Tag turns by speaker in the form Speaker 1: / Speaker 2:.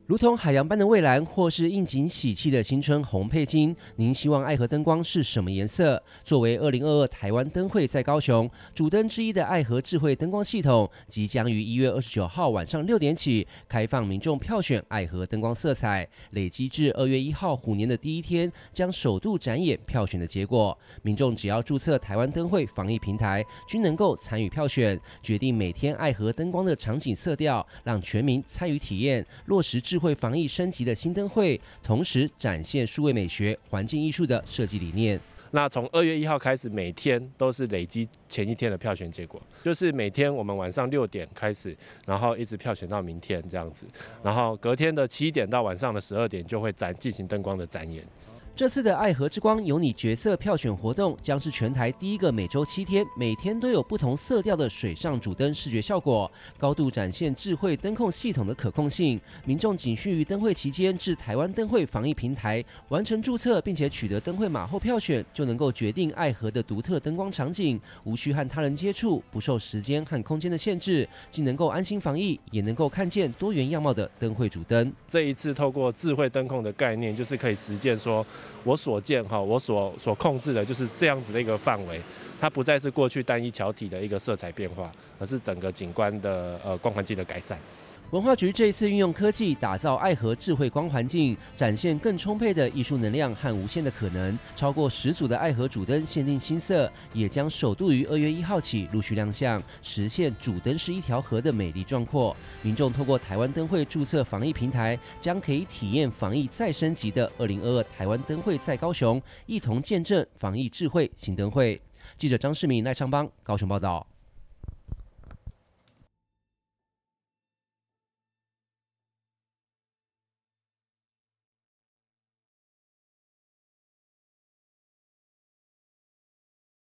Speaker 1: 如同海洋般的蔚蓝，或是应景喜气的新春红配金，您希望爱河灯光是什么颜色？作为2022台湾灯会在高雄主灯之一的爱河智慧灯光系统，即将于1月29号晚上6点起开放民众票选爱河灯光色彩，累积至2月1号虎年的第一天，将首度展演票选的结果。民众只要注册台湾灯会防疫平台，均能够参与票选，决定每天爱河灯光的场景色调，让全民参与体验，落实智慧防疫升级的新灯会，同时展现数位美学、环境艺术的设计理念。
Speaker 2: 那从2月1号开始，每天都是累积前一天的票选结果，就是每天我们晚上6点开始，然后一直票选到明天这样子，然后隔天的7点到晚上的12点就会进行灯光的展演。
Speaker 1: 这次的爱河之光有你角色票选活动，将是全台第一个每周7天，每天都有不同色调的水上主灯视觉效果，高度展现智慧灯控系统的可控性。民众仅需于灯会期间至台湾灯会防疫平台完成注册，并且取得灯会码后票选，就能够决定爱河的独特灯光场景，无需和他人接触，不受时间和空间的限制，既能够安心防疫，也能够看见多元样貌的灯会主灯。
Speaker 2: 这一次透过智慧灯控的概念，就是可以实践说，我所见我所控制的就是这样子的一个范围，它不再是过去单一桥体的一个色彩变化，而是整个景观的光环境的改善。
Speaker 1: 文化局这一次运用科技打造爱河智慧光环境，展现更充沛的艺术能量和无限的可能。超过10组的爱河主灯限定新色，也将首度于2月1号起陆续亮相，实现主灯是一条河的美丽壮阔。民众透过台湾灯会注册防疫平台，将可以体验防疫再升级的2022台湾灯会在高雄，一同见证防疫智慧新灯会。记者张世明、赖昌邦高雄报道。